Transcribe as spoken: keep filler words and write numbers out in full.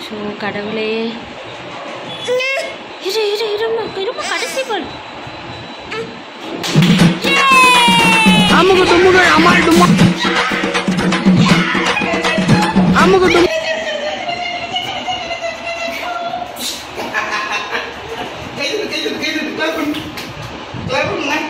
So கடவுளே, இரு இரு இருமா இருமா கடைசி பால். அமுக துமுக அமால் துமா அமுக தும் கைது கைது கைது கிளப் கிளப்